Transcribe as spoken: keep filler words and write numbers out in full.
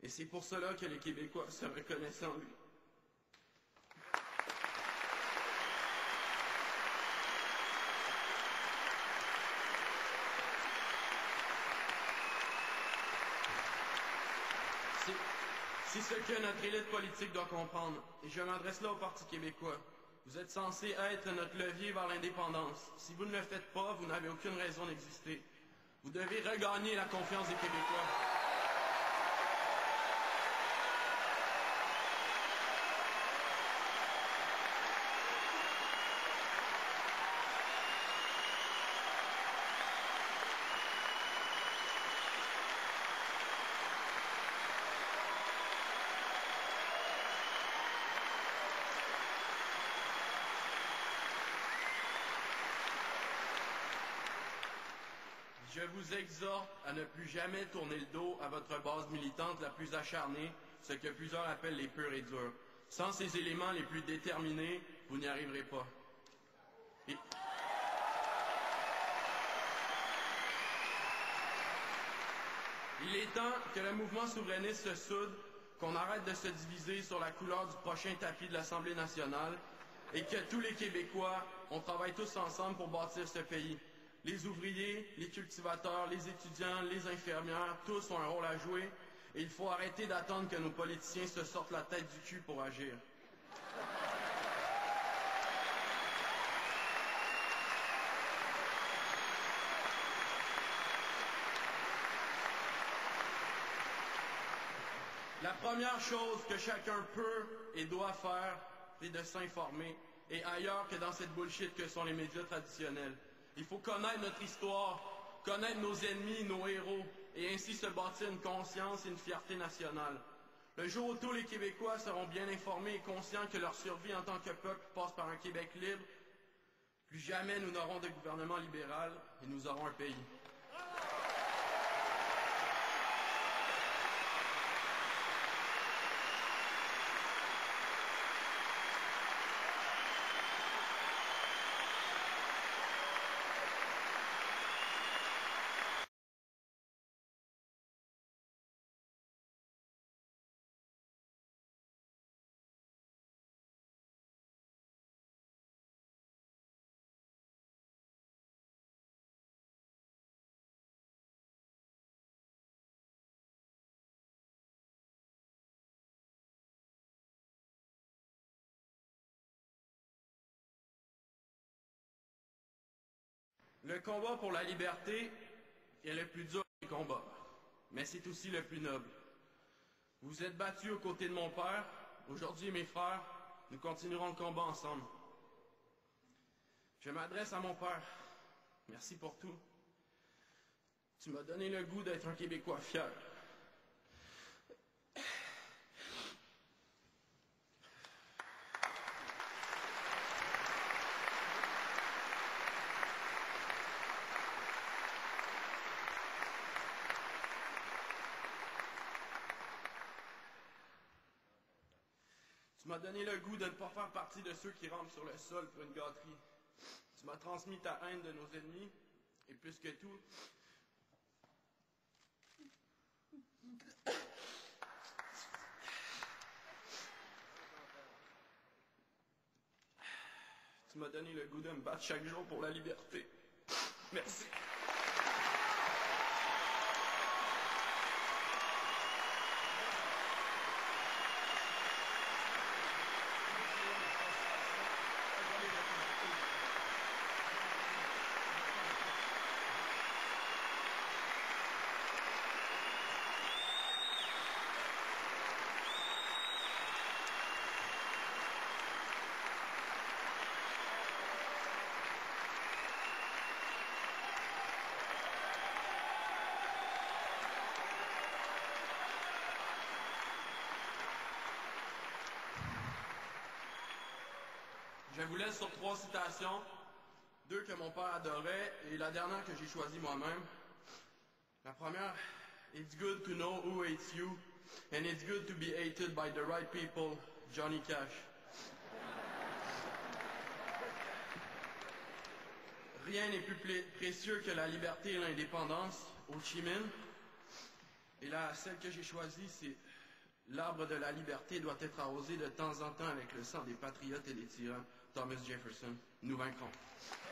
Et c'est pour cela que les Québécois se reconnaissaient en lui. C'est ce que notre élite politique doit comprendre, et je m'adresse là au Parti québécois. Vous êtes censés être notre levier vers l'indépendance. Si vous ne le faites pas, vous n'avez aucune raison d'exister. Vous devez regagner la confiance des Québécois. Je vous exhorte à ne plus jamais tourner le dos à votre base militante la plus acharnée, ce que plusieurs appellent les purs et durs. Sans ces éléments les plus déterminés, vous n'y arriverez pas. Et... Il est temps que le mouvement souverainiste se soude, qu'on arrête de se diviser sur la couleur du prochain tapis de l'Assemblée nationale et que tous les Québécois, on travaille tous ensemble pour bâtir ce pays. Les ouvriers, les cultivateurs, les étudiants, les infirmières, tous ont un rôle à jouer et il faut arrêter d'attendre que nos politiciens se sortent la tête du cul pour agir. La première chose que chacun peut et doit faire, c'est de s'informer, et ailleurs que dans cette bullshit que sont les médias traditionnels. Il faut connaître notre histoire, connaître nos ennemis, nos héros, et ainsi se bâtir une conscience et une fierté nationale. Le jour où tous les Québécois seront bien informés et conscients que leur survie en tant que peuple passe par un Québec libre, plus jamais nous n'aurons de gouvernement libéral et nous aurons un pays. Le combat pour la liberté est le plus dur des combats, mais c'est aussi le plus noble. Vous vous êtes battus aux côtés de mon père, aujourd'hui mes frères, nous continuerons le combat ensemble. Je m'adresse à mon père. Merci pour tout. Tu m'as donné le goût d'être un Québécois fier. Tu m'as donné le goût de ne pas faire partie de ceux qui rampent sur le sol pour une gâterie. Tu m'as transmis ta haine de nos ennemis, et plus que tout, tu m'as donné le goût de me battre chaque jour pour la liberté. Merci. Je vous laisse sur trois citations, deux que mon père adorait et la dernière que j'ai choisie moi-même. La première, It's good to know who hates you, and it's good to be hated by the right people, Johnny Cash. Rien n'est plus précieux que la liberté et l'indépendance, Ho Chi Minh. Et là, celle que j'ai choisie, c'est L'arbre de la liberté doit être arrosé de temps en temps avec le sang des patriotes et des tyrans. Thomas Jefferson, nous vaincrons.